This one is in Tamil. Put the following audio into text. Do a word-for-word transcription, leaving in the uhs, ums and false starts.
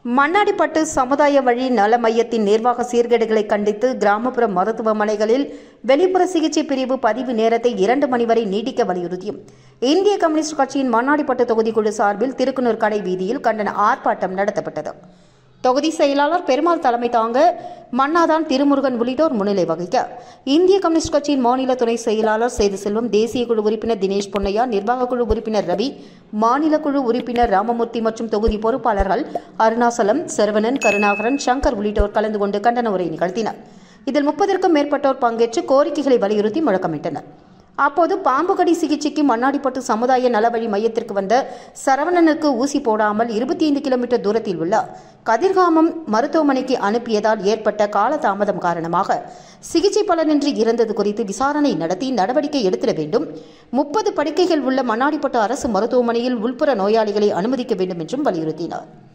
மண்ணாடிப்பட்டு சமுதாய வழி நல மையத்தின் நிர்வாக சீர்கேடுகளை கண்டித்து கிராமப்புற மருத்துவமனைகளில் வெளிப்புற சிகிச்சை பிரிவு பதிவு நேரத்தை இரண்டு மணி வரை நீட்டிக்க வலியுறுத்தியும் இந்திய கம்யூனிஸ்ட் கட்சியின் மண்ணாடிப்பட்டு தொகுதிக்குழு சார்பில் திருக்குனூர் கடை வீதியில் கண்டன ஆர்ப்பாட்டம் நடத்தப்பட்டது. தொகுதி செயலாளர் பெருமாள் தலைமை தாங்க, மன்னாதான் திருமுருகன் உள்ளிட்டோர் முன்னிலை வகிக்க, இந்திய கம்யூனிஸ்ட் கட்சியின் மாநில துணை செயலாளர் சேது செல்வம், தேசிய குழு உறுப்பினர் தினேஷ் பொன்னையா, நிர்வாக குழு உறுப்பினர் ரவி, மாநில குழு உறுப்பினர் ராமமூர்த்தி மற்றும் தொகுதி பொறுப்பாளர்கள் அருணாசலம், சரவணன், கருணாகரன், சங்கர் உள்ளிட்டோர் கலந்து கொண்டு கண்டன உரை நிகழ்த்தினர். இதில் முப்பதற்கும் மேற்பட்டோர் பங்கேற்று கோரிக்கைகளை வலியுறுத்தி முழக்கமிட்டனர். அப்போது பாம்பு கடி சிகிச்சைக்கு மண்ணாடிப்பட்டு சமுதாய நலவழி மையத்திற்கு வந்த சரவணனுக்கு ஊசி போடாமல் இருபத்தி ஐந்து கிலோமீட்டர் தூரத்தில் உள்ள கதிர்காமம் மருத்துவமனைக்கு அனுப்பியதால் ஏற்பட்ட காலதாமதம் காரணமாக சிகிச்சை பலனின்றி இறந்தது குறித்து விசாரணை நடத்தி நடவடிக்கை எடுத்திட வேண்டும். முப்பது படுக்கைகள் உள்ள மண்ணாடிப்பட்டு அரசு மருத்துவமனையில் உள்புற நோயாளிகளை அனுமதிக்க வேண்டும் என்றும் வலியுறுத்தினார்.